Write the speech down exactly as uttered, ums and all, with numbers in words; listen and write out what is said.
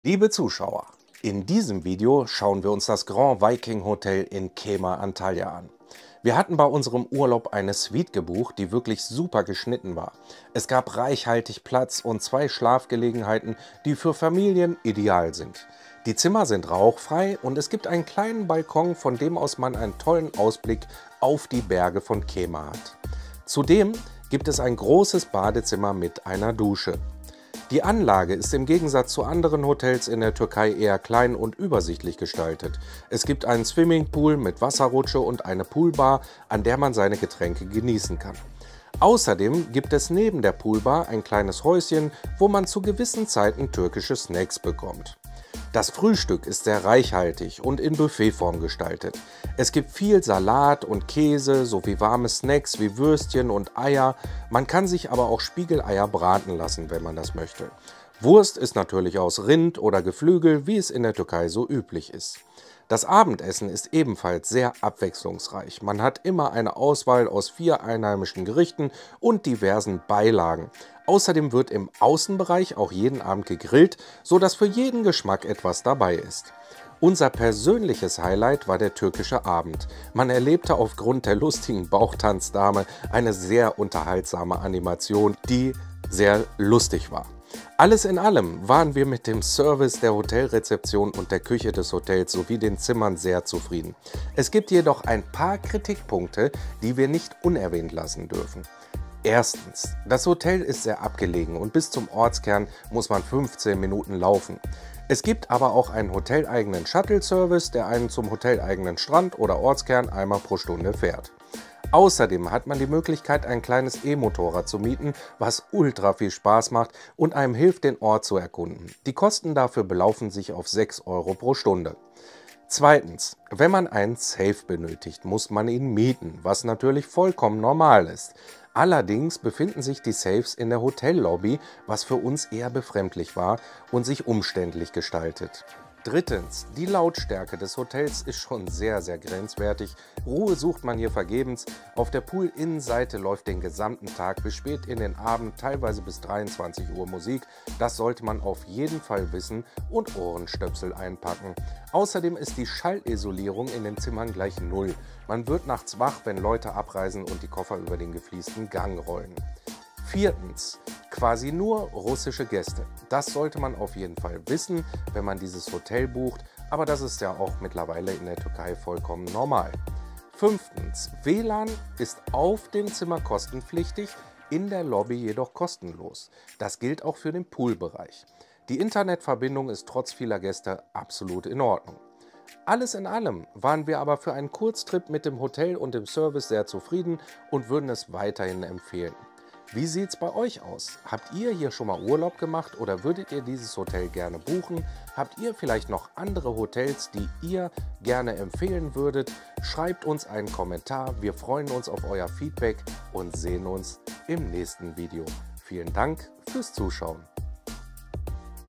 Liebe Zuschauer, in diesem Video schauen wir uns das Grand Viking Hotel in Kema Antalya an. Wir hatten bei unserem Urlaub eine Suite gebucht, die wirklich super geschnitten war. Es gab reichhaltig Platz und zwei Schlafgelegenheiten, die für Familien ideal sind. Die Zimmer sind rauchfrei und es gibt einen kleinen Balkon, von dem aus man einen tollen Ausblick auf die Berge von Kema hat. Zudem gibt es ein großes Badezimmer mit einer Dusche. Die Anlage ist im Gegensatz zu anderen Hotels in der Türkei eher klein und übersichtlich gestaltet. Es gibt einen Swimmingpool mit Wasserrutsche und eine Poolbar, an der man seine Getränke genießen kann. Außerdem gibt es neben der Poolbar ein kleines Häuschen, wo man zu gewissen Zeiten türkische Snacks bekommt. Das Frühstück ist sehr reichhaltig und in Buffetform gestaltet. Es gibt viel Salat und Käse sowie warme Snacks wie Würstchen und Eier. Man kann sich aber auch Spiegeleier braten lassen, wenn man das möchte. Wurst ist natürlich aus Rind oder Geflügel, wie es in der Türkei so üblich ist. Das Abendessen ist ebenfalls sehr abwechslungsreich. Man hat immer eine Auswahl aus vier einheimischen Gerichten und diversen Beilagen. Außerdem wird im Außenbereich auch jeden Abend gegrillt, sodass für jeden Geschmack etwas dabei ist. Unser persönliches Highlight war der türkische Abend. Man erlebte aufgrund der lustigen Bauchtanzdame eine sehr unterhaltsame Animation, die sehr lustig war. Alles in allem waren wir mit dem Service der Hotelrezeption und der Küche des Hotels sowie den Zimmern sehr zufrieden. Es gibt jedoch ein paar Kritikpunkte, die wir nicht unerwähnt lassen dürfen. Erstens, das Hotel ist sehr abgelegen und bis zum Ortskern muss man fünfzehn Minuten laufen. Es gibt aber auch einen hoteleigenen Shuttle-Service, der einen zum hoteleigenen Strand oder Ortskern einmal pro Stunde fährt. Außerdem hat man die Möglichkeit, ein kleines E-Motorrad zu mieten, was ultra viel Spaß macht und einem hilft, den Ort zu erkunden. Die Kosten dafür belaufen sich auf sechs Euro pro Stunde. Zweitens, wenn man einen Safe benötigt, muss man ihn mieten, was natürlich vollkommen normal ist. Allerdings befinden sich die Safes in der Hotellobby, was für uns eher befremdlich war und sich umständlich gestaltet. Drittens, die Lautstärke des Hotels ist schon sehr, sehr grenzwertig. Ruhe sucht man hier vergebens. Auf der Pool-Innenseite läuft den gesamten Tag bis spät in den Abend, teilweise bis dreiundzwanzig Uhr Musik. Das sollte man auf jeden Fall wissen und Ohrenstöpsel einpacken. Außerdem ist die Schallisolierung in den Zimmern gleich null. Man wird nachts wach, wenn Leute abreisen und die Koffer über den gefliesten Gang rollen. Viertens, quasi nur russische Gäste. Das sollte man auf jeden Fall wissen, wenn man dieses Hotel bucht, aber das ist ja auch mittlerweile in der Türkei vollkommen normal. Fünftens, W L A N ist auf dem Zimmer kostenpflichtig, in der Lobby jedoch kostenlos. Das gilt auch für den Poolbereich. Die Internetverbindung ist trotz vieler Gäste absolut in Ordnung. Alles in allem waren wir aber für einen Kurztrip mit dem Hotel und dem Service sehr zufrieden und würden es weiterhin empfehlen. Wie sieht es bei euch aus? Habt ihr hier schon mal Urlaub gemacht oder würdet ihr dieses Hotel gerne buchen? Habt ihr vielleicht noch andere Hotels, die ihr gerne empfehlen würdet? Schreibt uns einen Kommentar. Wir freuen uns auf euer Feedback und sehen uns im nächsten Video. Vielen Dank fürs Zuschauen.